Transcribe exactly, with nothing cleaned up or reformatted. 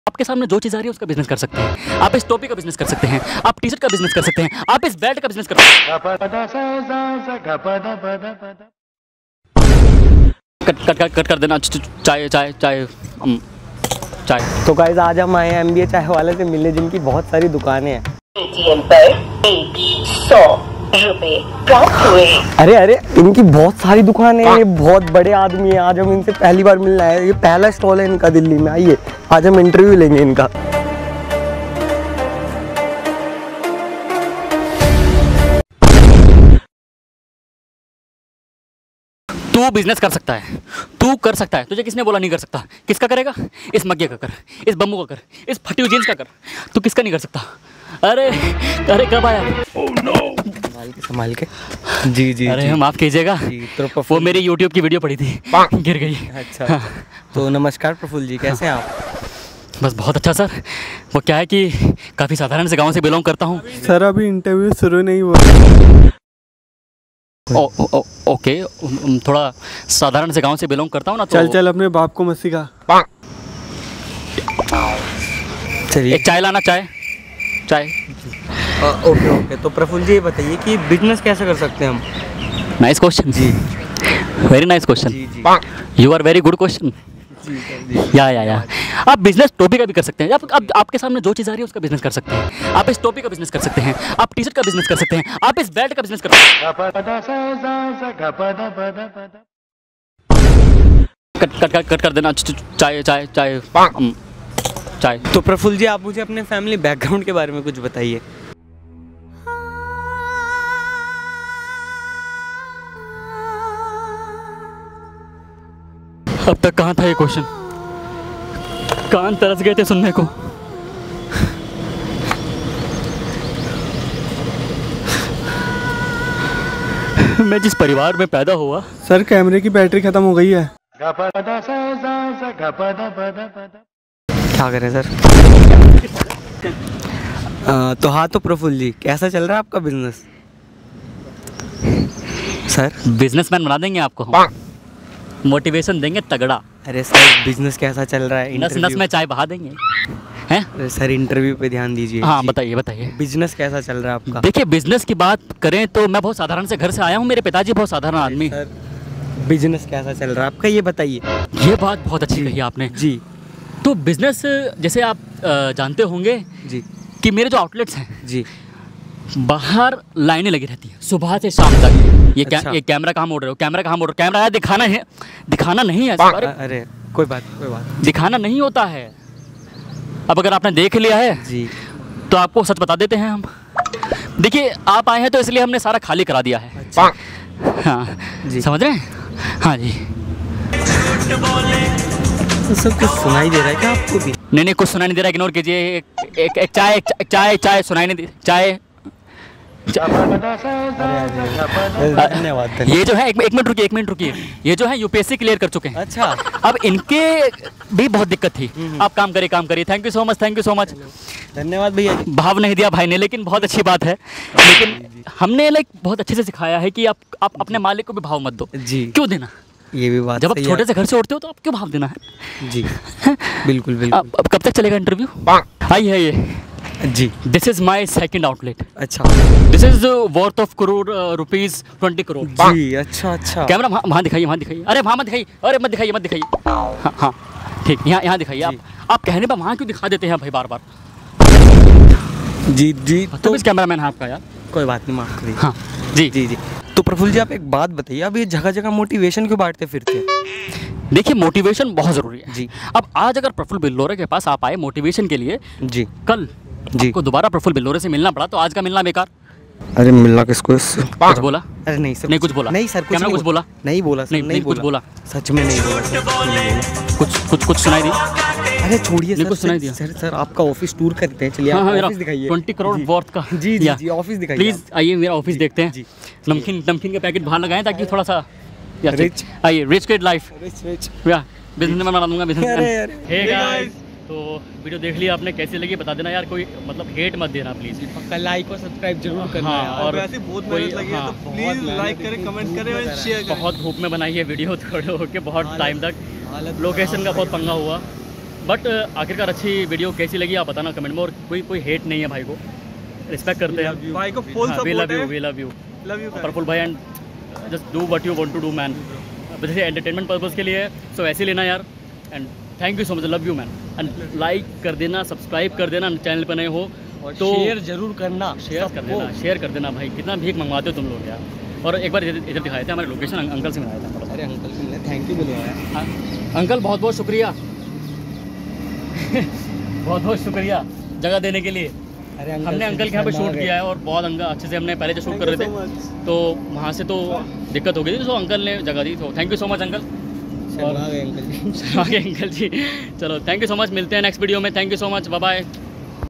आपके सामने जो चीज़ आ रही है उसका बिजनेस कर सकते हैं। आप इस टोपी का बिजनेस कर सकते हैं, आप टी शर्ट का बिजनेस कर सकते हैं, आप इस बेल्ट का बिजनेस कर सकते हैं। कट कट कट कट कर देना। चाय चाय चाय चाय। तो गाइस आज हम आए हैं एमबीए चाय वाले से मिलने, जिनकी बहुत सारी दुकानें हैं। एटीएम पर एक सौ रुपए प्राप्त हुए। अरे अरे इनकी बहुत सारी दुकानें हैं, ये बहुत बड़े आदमी हैं। आज हम इनसे पहली बार मिलना है, ये पहला स्टॉल है इनका दिल्ली में। आइए आज हम इंटरव्यू लेंगे इनका। तू बिजनेस कर सकता है, तू कर सकता है। तुझे किसने बोला नहीं कर सकता? किसका करेगा? इस मग्गे का कर, इस बम्बू का कर, इस फटी हुई जींस का कर। तू किसका नहीं कर सकता? अरे अरे कब आया? oh, no. संभाल के संभाल के। जी जी अरे माफ कीजिएगा, तो वो मेरी यूट्यूब की वीडियो पड़ी थी, गिर गई। अच्छा हाँ। तो नमस्कार प्रफुल्ल जी, कैसे हैं आप? बस बहुत अच्छा सर। वो क्या है कि काफ़ी साधारण से गांव से बिलोंग करता हूँ सर। अभी इंटरव्यू शुरू नहीं हुआ। ओ, ओ, ओ, ओके, थोड़ा साधारण से गांव से बिलोंग करता हूँ ना, तो चल चल अपने बाप को मत सिखा। चलिए एक चाय लाना, चाय चाय। Okay okay. तो प्रफुल्ल जी ये बताइए कि बिजनेस कैसे कर सकते हैं हम? नाइस क्वेश्चन जी, very nice question. You are very good question. Yeah yeah या आप बिजनेस टोपी का भी कर सकते हैं। आप, आप आपके सामने जो चीज़ आ रही है उसका बिजनेस कर सकते हैं। आप इस टोपी का बिजनेस कर सकते हैं, आप टी शर्ट का बिजनेस कर सकते हैं, आप इस बेल्ट का बिजनेस कर सकते हैं। कट कट कट कट कर देना। चाय चाय चाय चाय। तो प्रफुल्ल जी आप मुझे अपने फैमिली बैकग्राउंड के बारे में कुछ बताइए। अब तक कहाँ था ये क्वेश्चन? कान तरस गए थे सुनने को। मैं जिस परिवार में पैदा हुआ। सर कैमरे की बैटरी खत्म हो गई है। क्या करें सर? आ, तो हाँ, तो प्रफुल्ल जी कैसा चल रहा है आपका बिजनेस? सर बिजनेसमैन बना देंगे आपको हम, मोटिवेशन देंगे तगड़ा। अरे सर बिजनेस कैसा चल रहा है? नस नस में चाय बहा देंगे हैं? अरे सर इंटरव्यू पे ध्यान दीजिए। हाँ बताइए बताइए, बिजनेस कैसा चल रहा है आपका? देखिए बिजनेस की बात करें तो मैं बहुत साधारण से घर से आया हूँ। मेरे पिताजी बहुत साधारण आदमी। सर बिजनेस कैसा चल रहा है आपका, ये बताइए। ये बात बहुत अच्छी कही आपने जी। तो बिजनेस जैसे आप जानते होंगे जी कि मेरे जो आउटलेट्स हैं जी, बाहर लाइनें लगी रहती हैं सुबह से शाम तक। ये अच्छा। क्या, ये कैमरा कहाँ मोड़ रहे हो? कैमरा कहाँ मोड़ रहे हो? कैमरा यार दिखाना है, दिखाना नहीं है। अरे, अरे कोई बात कोई बात दिखाना नहीं होता है। अब अगर आपने देख लिया है जी तो आपको सच बता देते हैं हम। देखिए आप आए हैं तो इसलिए हमने सारा खाली करा दिया है। अच्छा। हाँ जी समझ रहे हैं? हाँ जी। तो सब कुछ सुनाई दे रहा है क्या आपको भी? नहीं नहीं कुछ सुनाई नहीं दे रहा, इग्नोर कीजिए। एक एक एक चाय एक चाय चाय सुनाई नहीं दे चाय। धन्यवाद। ये जो है एक एक मिनट रुकिए एक मिनट रुकिए ये जो है यूपीएससी क्लियर कर चुके हैं। अच्छा। अब इनके भी बहुत दिक्कत थी। आप काम करिए काम करिए। Thank you so much, thank you so much. धन्यवाद भैया जी। भाव नहीं दिया भाई ने, लेकिन बहुत अच्छी बात है। लेकिन हमने लाइक बहुत अच्छे से सिखाया है कि आप आप अपने मालिक को भी भाव मत दो। जी क्यों देना? ये भी बात जब आप सही छोटे है। से घर से उठते हो तो आप क्यों भाव देना है? जी बिल्कुल बिल्कुल। अब अब कब तक चलेगा इंटरव्यू? आई है ये जी। This is my second outlet. अच्छा। This is worth of crore rupees twenty crore. जी अच्छा अच्छा। कैमरा वहाँ वहाँ दिखाइए वहाँ दिखाइए। अरे वहाँ मत दिखाइए, अरे मत दिखाइए मत दिखाइए। हाँ हाँ ठीक, यहाँ यहाँ दिखाइए। आप आप कहने पर वहाँ क्यों दिखा देते हैं भाई बार बार? जी जी। तो इस कैमरा मैन है आपका यार। कोई बात नहीं, माफ करिए। हाँ जी जी जी। तो प्रफुल्ल जी आप एक बात बताइए, अब ये जगह जगह मोटिवेशन क्यों बांटते फिरते हैं? देखिए मोटिवेशन बहुत ज़रूरी है जी। अब आज अगर प्रफुल्ल बिल्लोरे के पास आप आए मोटिवेशन के लिए, जी कल जी आपको दोबारा प्रफुल्ल बिल्लोरे से मिलना पड़ा तो आज का मिलना बेकार। अरे मिलना किसको इससे? कुछ बोला? अरे नहीं सर, नहीं कुछ बोला? नहीं सर, कैमरा कुछ बोला? नहीं बोला सर, नहीं, नहीं नहीं कुछ बोला बोला? सच में नहीं बोला सर। कुछ कुछ कुछ सुनाई दी? अरे छोड़िए नहीं, सर, कुछ सुनाई दिया? सर सर आपका ऑफिस टूर करते हैं, चलिए हाँ हाँ आप मेरा ऑफिस दिखाइए। ट्वेंटी करोड़ वर्थ का। जी जी जी ऑफिस दिखाइए। प्लीज आइए मेरा ऑफिस देखते हैं। जी। नमकीन नमकीन के पैकेट बाहर लगाएं ताकि थोड़ा सा Rich। आइए rich kid life rich rich. या बिजनेस में बना दूंगा बिजनेस। अरे अरे हे गाइस, तो वीडियो देख लिया आपने, कैसी लगी बता देना यार। कोई मतलब हेट मत देना प्लीज। पक्का लाइक और सब्सक्राइब जरूर करना हाँ, है। और वैसे बहुत कोई- मेहनत लगी है हाँ, तो प्लीज लाइक करें, कमेंट करें और शेयर करें। बहुत धूप में बनाई है वीडियो, थोड़े होके बहुत टाइम तक। लोकेशन का बहुत पंगा हुआ बट आखिरकार अच्छी वीडियो कैसी लगी आप बताना कमेंट में, और कोई कोई हेट नहीं है भाई को, रिस्पेक्ट करते हैं भाई को full we love support you है। We love you love you Praful भाई, and just do what you want to do man, जैसे एंटरटेनमेंट पर्पज़ के लिए, सो ऐसे लेना यार। And thank you so much, love you man. And like कर देना, सब्सक्राइब कर देना, चैनल पर नए हो तो शेयर जरूर करना, शेयर कर देना, शेयर कर देना भाई, कितना भीख मंगवाते हो तुम लोग यार। और एक बार इधर इधर दिखाए थे, हमारे लोकेशन अंकल से मिलाया था थोड़ा सा। अरे अंकल को मिले, थैंक यू बोलो यार। हाँ, अंकल बहुत बहुत शुक्रिया बहुत बहुत शुक्रिया जगह देने के लिए। अरे हमने अंकल के यहाँ पे शूट किया है और बहुत अंकल अच्छे से, हमने पहले जो शूट कर रहे थे तो वहाँ से तो दिक्कत हो गई थी, तो अंकल ने जगह दी, तो thank you so much uncle. शर्मा गए अंकल जी। शर्मा गए अंकल जी। चलो थैंक यू सो मच, मिलते हैं नेक्स्ट वीडियो में, thank you so much, bye bye.